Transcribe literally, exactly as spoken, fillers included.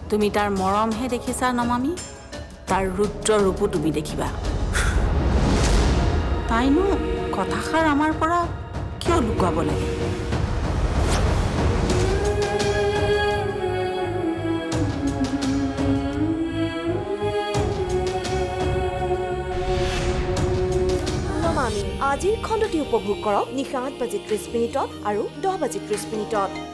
তুমি তাৰ মৰমহে দেখিছা নমামি তাৰ ৰুদ্ৰ ৰূপো তুমি দেখিবা তাইনো কথাষাৰ আমাৰ পৰা কিয় লুকুৱাব লাগে নমামি আজিৰ খণ্ডটি উপভোগ কৰক নিশা আঠ বাজি ত্ৰিশ মিনিটত আৰু দহ বাজি ত্ৰিশ মিনিটত